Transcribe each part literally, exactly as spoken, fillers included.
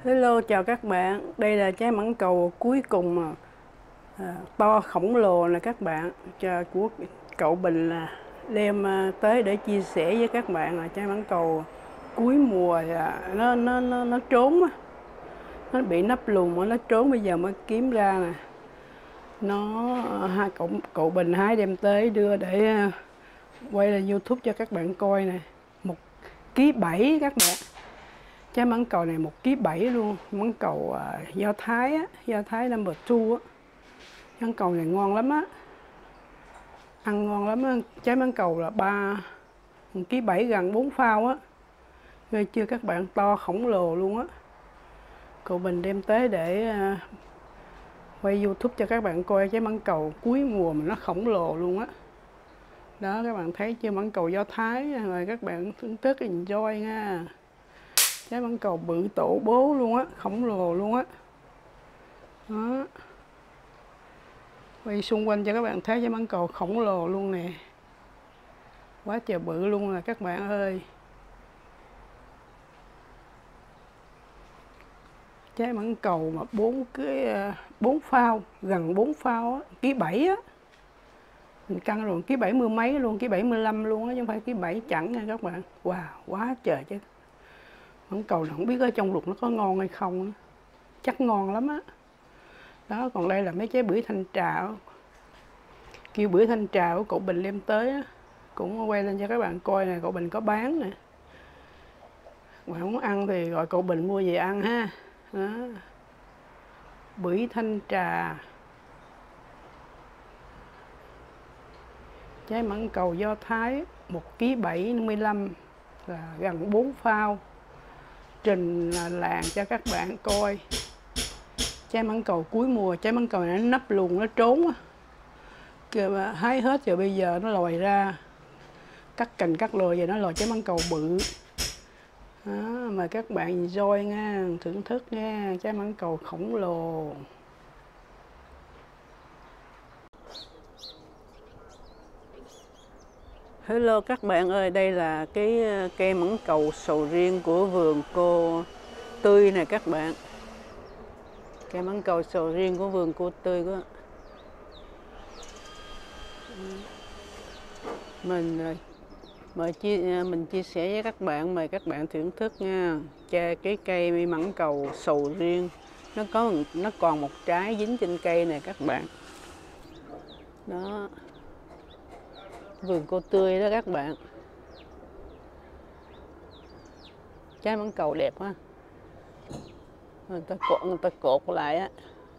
Hello, chào các bạn. Đây là trái mãng cầu cuối cùng mà à, to khổng lồ nè các bạn. Chờ của cậu Bình là đem à, tới để chia sẻ với các bạn là trái mãng cầu cuối mùa là nó nó nó nó trốn á, nó bị nắp lùn mà nó trốn bây giờ mới kiếm ra nè. Nó hai cậu cậu Bình hái đem tới đưa để à, quay lên YouTube cho các bạn coi nè. Một ký bảy các bạn. Trái mãng cầu này một ký bảy luôn, mãng cầu à, do Thái á, do Thái number two á. Mãng cầu này ngon lắm á, ăn ngon lắm á. Trái mãng cầu là ba ký bảy gần bốn phao á, ghê chưa các bạn, to khổng lồ luôn á. Cậu Bình đem tới để à, quay YouTube cho các bạn coi trái mãng cầu cuối mùa mà nó khổng lồ luôn á. Đó các bạn thấy chưa, mãng cầu do Thái rồi, các bạn thưởng thức enjoy nha. Trái mãng cầu bự tổ bố luôn á, khổng lồ luôn á. Đó. Quay xung quanh cho các bạn thấy trái mãng cầu khổng lồ luôn nè. Quá trời bự luôn nè các bạn ơi. Trái mãng cầu mà bốn cái bốn phao, gần bốn phao á, ký bảy á. Mình cân rồi ký bảy mươi mấy luôn, ký bảy mươi lăm luôn á, chứ không phải ký bảy chẳng nha các bạn. Wow, quá trời chứ. Mãng cầu này không biết ở trong ruột nó có ngon hay không nữa. Chắc ngon lắm á. Đó, còn đây là mấy trái bưởi thanh trà. Kêu bưởi thanh trà của cậu Bình đem tới á, cũng quay lên cho các bạn coi nè, cậu Bình có bán nè. Bạn muốn ăn thì gọi cậu Bình mua về ăn ha. Đó. Bưởi thanh trà. Trái mãng cầu do Thái một ký bảy mươi lăm là gần bốn phao. Trình làng cho các bạn coi. Trái mãng cầu cuối mùa, trái mãng cầu này nó nấp luôn, nó trốn á. Kìa mà hái hết rồi bây giờ nó lòi ra. Cắt cành cắt lồi vậy nó lòi trái mãng cầu bự. Đó, mời các bạn enjoy nha, thưởng thức nha, trái mãng cầu khổng lồ. Hello các bạn ơi, đây là cái cây mãng cầu sầu riêng của vườn cô Tươi nè các bạn. Cây mãng cầu sầu riêng của vườn cô Tươi đó. Mình mời chia mình chia sẻ với các bạn, mời các bạn thưởng thức nha. Cha cái cây mãng cầu sầu riêng nó có nó còn một trái dính trên cây nè các bạn. Đó. Vườn cô Tươi đó các bạn. Trái mãng cầu đẹp quá. Người ta cột người ta cột lại á.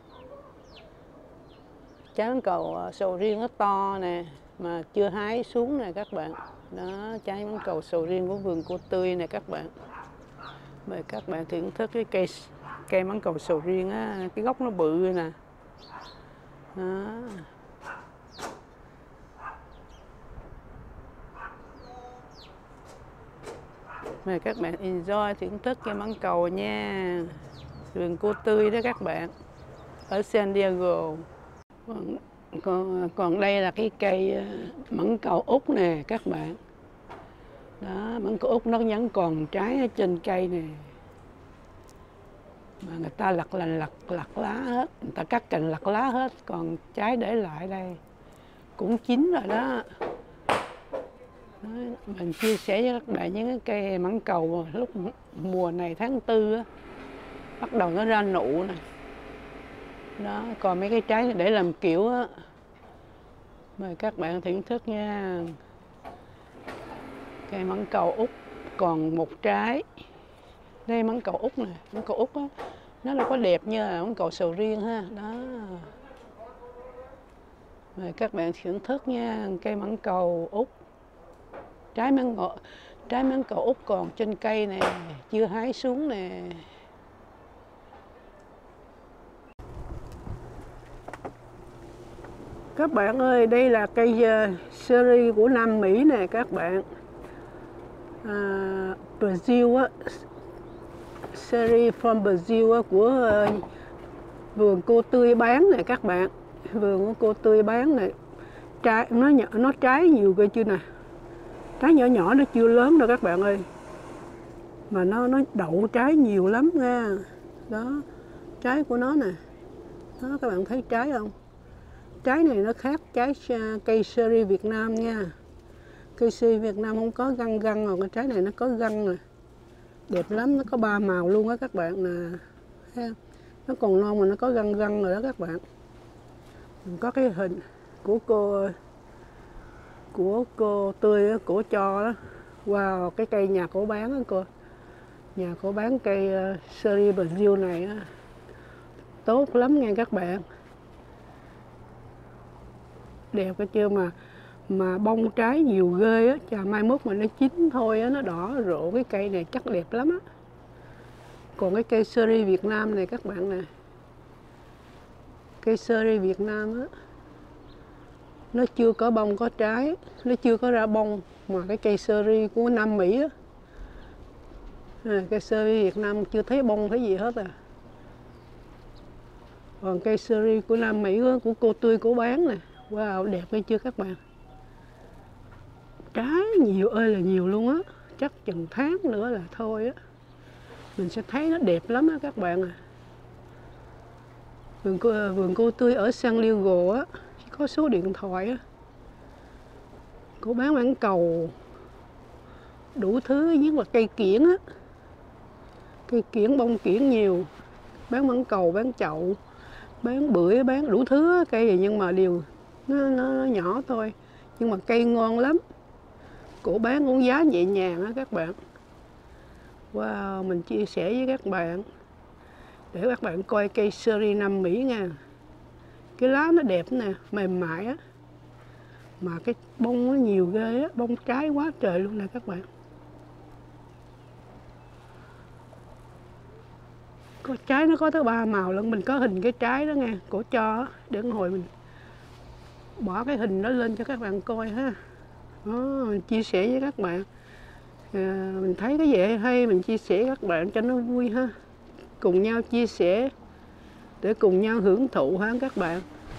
Trái mãng cầu sầu riêng nó to nè, mà chưa hái xuống nè các bạn. Đó, trái mãng cầu sầu riêng của vườn cô Tươi nè các bạn. Mời các bạn thưởng thức cái cây cây mãng cầu sầu riêng á, cái gốc nó bự nè. Đó. Mời các bạn enjoy thưởng thức cây mãng cầu nha. Vườn cô Tươi đó các bạn, ở San Diego. Còn, còn, còn đây là cái cây mãng cầu Úc nè các bạn. Đó, mãng cầu Úc nó vẫn còn trái ở trên cây nè. Mà người ta lặt lành lặt lặt lá hết, người ta cắt cành lặt lá hết, còn trái để lại đây. Cũng chín rồi đó. Đó, mình chia sẻ với các bạn những cái cây mãng cầu lúc mùa này tháng tư á, bắt đầu nó ra nụ nè. Đó, còn mấy cái trái này để làm kiểu á. Mời các bạn thưởng thức nha. Cây mãng cầu Úc còn một trái. Đây mãng cầu Úc nè, mãng cầu Úc á, nó đâu có đẹp như là mãng cầu sầu riêng ha. Đó. Mời các bạn thưởng thức nha, cây mãng cầu Úc. Trái mãng cầu, trái mãng cầu Úc còn trên cây nè, chưa hái xuống nè. Các bạn ơi, đây là cây uh, seri của Nam Mỹ nè các bạn. À, Brazil á, seri from Brazil á, của uh, vườn cô Tươi bán nè các bạn. Vườn của cô Tươi bán nè. Trái nó nhỏ, nó trái nhiều cơ chưa nè. Trái nhỏ nhỏ nó chưa lớn đâu các bạn ơi. Mà nó nó đậu trái nhiều lắm nha. Đó, trái của nó nè. Đó, các bạn thấy trái không? Trái này nó khác trái cây seri Việt Nam nha. Cây seri Việt Nam không có găng găng, rồi cái trái này nó có găng nè. Đẹp lắm, nó có ba màu luôn á các bạn nè. Nó còn non mà nó có găng găng rồi đó các bạn. Mình có cái hình của cô của cô Tươi, cổ cho đó. Wow, cái cây nhà cổ bán đó cô. Nhà cổ bán cây uh, seri Brazil này á, tốt lắm nha các bạn. Đẹp cái chưa mà mà bông trái nhiều ghê á, chà mai mốt mà nó chín thôi á, nó đỏ rộ cái cây này chắc đẹp lắm á. Còn cái cây seri Việt Nam này các bạn nè. Cây seri Việt Nam á, nó chưa có bông có trái, nó chưa có ra bông, mà cái cây seri của Nam Mỹ á, à, cây seri Việt Nam chưa thấy bông thấy gì hết à. Còn cây seri của Nam Mỹ á, của cô Tươi cổ bán nè. Wow, đẹp hay chưa các bạn. Trái nhiều ơi là nhiều luôn á. Chắc chừng tháng nữa là thôi á, mình sẽ thấy nó đẹp lắm á các bạn à. Vườn cô, vườn cô Tươi ở San Diego á, có số điện thoại á. Cô bán mãng cầu đủ thứ, nhất là cây kiển á. Cây kiển, bông kiển nhiều. Bán mãng cầu, bán chậu, bán bưởi, bán đủ thứ á. Cây gì nhưng mà đều nó, nó, nó nhỏ thôi. Nhưng mà cây ngon lắm. Cổ bán cũng giá nhẹ nhàng á các bạn. Wow, mình chia sẻ với các bạn để các bạn coi cây seri Nam Mỹ nha. Cái lá nó đẹp nè, mềm mại á. Mà cái bông nó nhiều ghê á, bông trái quá trời luôn nè các bạn. Có trái nó có tới ba màu lận, mình có hình cái trái đó nha, cổ cho để hồi mình bỏ cái hình đó lên cho các bạn coi ha. Đó, mình chia sẻ với các bạn. À, mình thấy cái gì hay mình chia sẻ các bạn cho nó vui ha. Cùng nhau chia sẻ để cùng nhau hưởng thụ ha các bạn.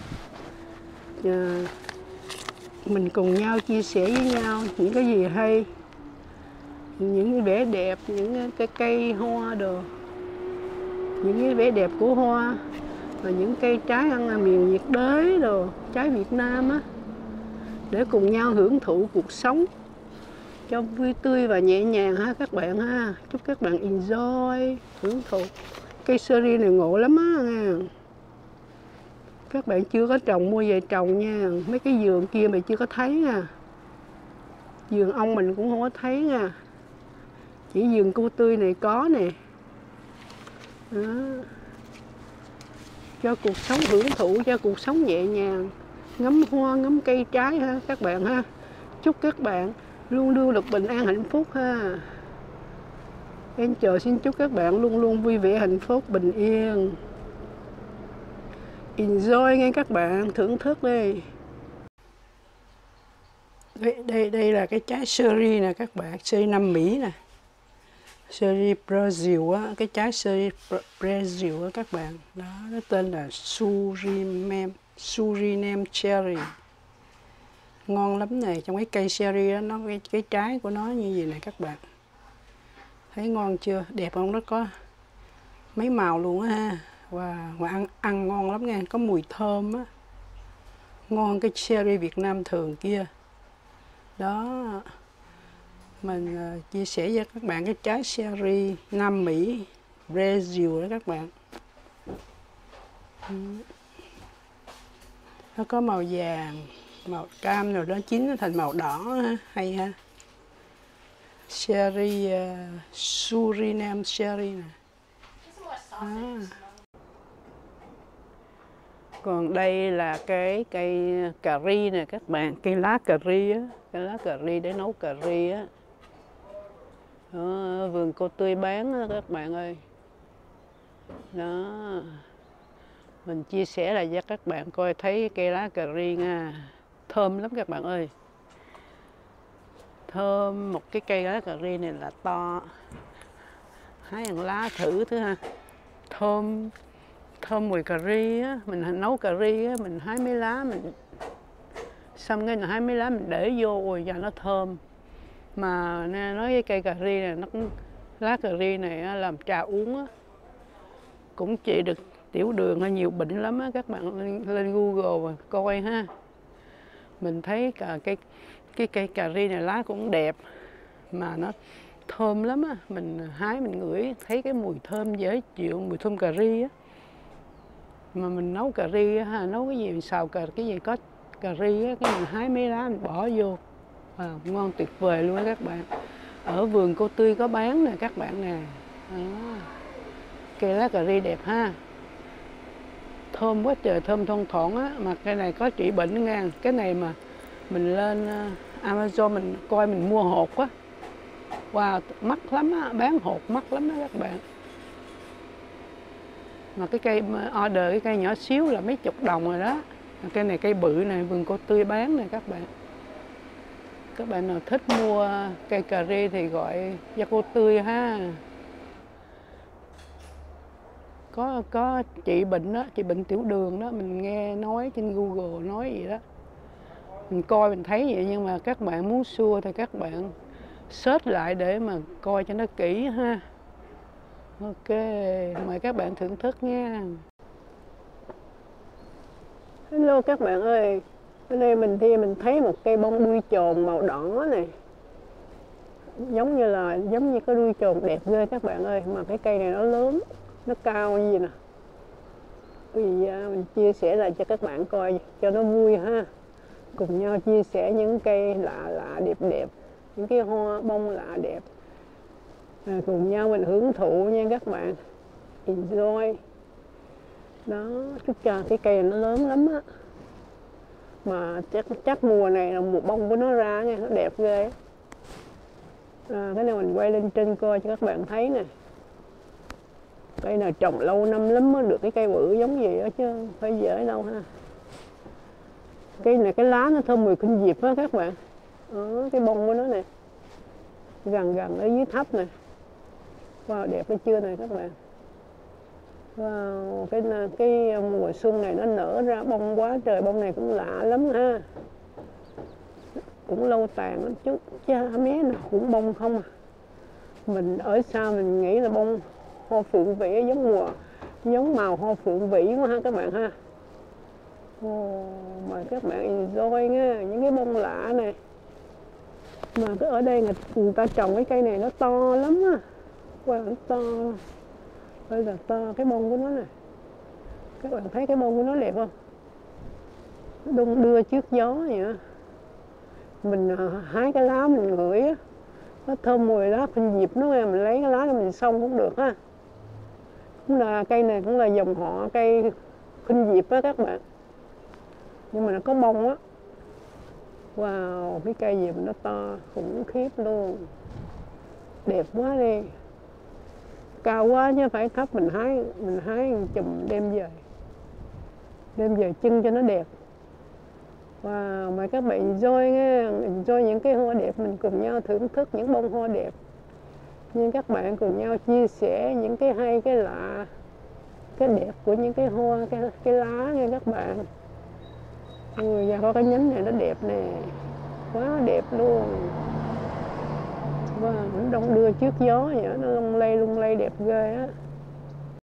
À, mình cùng nhau chia sẻ với nhau những cái gì hay, những cái vẻ đẹp, những cái cây hoa đồ, những cái vẻ đẹp của hoa, và những cây trái ăn là miền nhiệt đới đồ, trái Việt Nam á, để cùng nhau hưởng thụ cuộc sống cho vui tươi và nhẹ nhàng ha các bạn ha. Chúc các bạn enjoy, hưởng thụ. Cây seri này ngộ lắm á nha. Các bạn chưa có trồng mua về trồng nha. Mấy cái vườn kia mà chưa có thấy nha. Vườn ông mình cũng không có thấy nha. Chỉ vườn cô Tươi này có nè. Đó. Cho cuộc sống hưởng thụ, cho cuộc sống nhẹ nhàng. Ngắm hoa, ngắm cây trái ha các bạn ha. Chúc các bạn luôn luôn được bình an hạnh phúc ha. Em chờ xin chúc các bạn luôn luôn vui vẻ hạnh phúc bình yên. Enjoy nghe các bạn, thưởng thức đi. Đây, đây, đây là cái trái seri nè các bạn, seri Nam Mỹ nè. Seri Brazil á, cái trái seri Brazil á các bạn. Đó, nó tên là Suriname, Suriname Cherry. Ngon lắm này, trong cái cây seri đó, nó cái, cái trái của nó như vậy nè các bạn. Thấy ngon chưa? Đẹp không? Nó có mấy màu luôn á ha. Wow, mà ăn ăn ngon lắm nha, có mùi thơm á. Ngon cái cherry Việt Nam thường kia. Đó. Mình uh, chia sẻ với các bạn cái trái cherry Nam Mỹ Brazil đó các bạn. Nó có màu vàng, màu cam rồi đó chín nó thành màu đỏ ha, hay ha. Cherry uh, Suriname cherry nè. À. Còn đây là cái cây cà ri nè các bạn, cây lá cà ri á, cây lá cà ri để nấu cà ri á. Đó, vườn cô Tươi bán á các bạn ơi. Đó. Mình chia sẻ lại cho các bạn coi thấy cây lá cà ri nha. Thơm lắm các bạn ơi. Thơm, một cái cây lá cà ri này là to. Hái ăn lá thử thứ ha. Thơm, thơm mùi cà ri á, mình nấu cà ri á, mình hái mấy lá mình xong cái là hái mấy lá mình để vô rồi cho nó thơm. Mà nói cái cây cà ri này nó cũng lá cà ri này á, làm trà uống á. cũng trị được tiểu đường hay nhiều bệnh lắm á, các bạn lên, lên Google và coi ha. Mình thấy cả cái cái cây cà ri này lá cũng đẹp mà nó thơm lắm á, mình hái mình ngửi thấy cái mùi thơm dễ chịu, mùi thơm cà ri á. Mà mình nấu cà ri á, ha, nấu cái gì mình xào cà cái gì có cà ri á, cái mình hái mấy lá mình bỏ vô. À, ngon tuyệt vời luôn á các bạn. Ở vườn cô Tươi có bán nè các bạn nè. Đó. Cây lá cà ri đẹp ha. Thơm quá trời, thơm thoang thoảng á. Mà cây này có trị bệnh đó nha. Cái này mà mình lên Amazon mình coi mình mua hột á. Wow, mắc lắm á, bán hột mắc lắm đó các bạn. Mà cái cây order cái cây nhỏ xíu là mấy chục đồng rồi đó. Cây này cây bự này, vườn cô Tươi bán nè các bạn. Các bạn nào thích mua cây cà ri thì gọi cho cô Tươi ha. Có có trị bệnh đó, trị bệnh tiểu đường đó, mình nghe nói trên Google nói gì đó. Mình coi mình thấy vậy nhưng mà các bạn muốn sure thì các bạn search lại để mà coi cho nó kỹ ha. Ok, mời các bạn thưởng thức nha. Hello các bạn ơi. Ở đây mình thì mình thấy một cây bông đuôi chồn màu đỏ này. Giống như là giống như cái đuôi chồn đẹp ghê các bạn ơi, mà cái cây này nó lớn, nó cao như gì nè. Vì mình chia sẻ lại cho các bạn coi cho nó vui ha. Cùng nhau chia sẻ những cây lạ lạ đẹp đẹp, những cái hoa bông lạ đẹp. À, cùng nhau mình hưởng thụ nha các bạn. Enjoy. Đó, chút cho cái cây này nó lớn lắm á. Mà chắc chắc mùa này là mùa bông của nó ra nha, nó đẹp ghê. À, cái này mình quay lên trên coi cho các bạn thấy nè. Cây này trồng lâu năm lắm mới được cái cây bự giống gì đó chứ không phải dễ đâu ha. Cây này cái lá nó thơm mùi kinh diệp á các bạn. Đó, cái bông của nó nè, gần gần ở dưới thấp nè. Wow, đẹp hay chưa này các bạn. Wow, cái cái mùa xuân này nó nở ra bông quá trời, bông này cũng lạ lắm ha. Cũng lâu tàn lắm chứ, cha mé nào cũng bông không à. Mình ở xa mình nghĩ là bông hoa phượng vĩ giống mùa, giống màu hoa phượng vĩ quá ha các bạn ha. Oh, mời các bạn enjoy nha, những cái bông lạ này. Mà cái ở đây người, người ta trồng cái cây này nó to lắm á. Wow, nó to. Đây là to cái bông của nó nè. Các bạn thấy cái bông của nó đẹp không? Nó đung đưa trước gió vậy á. Mình hái cái lá mình ngửi á, nó thơm mùi lá khuynh diệp nó nghe, mình lấy cái lá đó mình xông cũng được ha. Cũng là cây này cũng là dòng họ cây khuynh diệp á các bạn. Nhưng mà nó có bông á. Wow, cái cây gì mà nó to khủng khiếp luôn. Đẹp quá đi. Cao quá chứ phải thấp, mình hái mình hái chùm đem về. Đem về trưng cho nó đẹp. Wow, mời các bạn enjoy nghe, enjoy những cái hoa đẹp, mình cùng nhau thưởng thức những bông hoa đẹp. Nhưng các bạn cùng nhau chia sẻ những cái hay, cái lạ, cái đẹp của những cái hoa, cái, cái lá nha các bạn. Ui, da có cái nhánh này nó đẹp nè, quá đẹp luôn. Wow, nó đông đưa trước gió vậy, nó lung lay lung lay đẹp ghê á.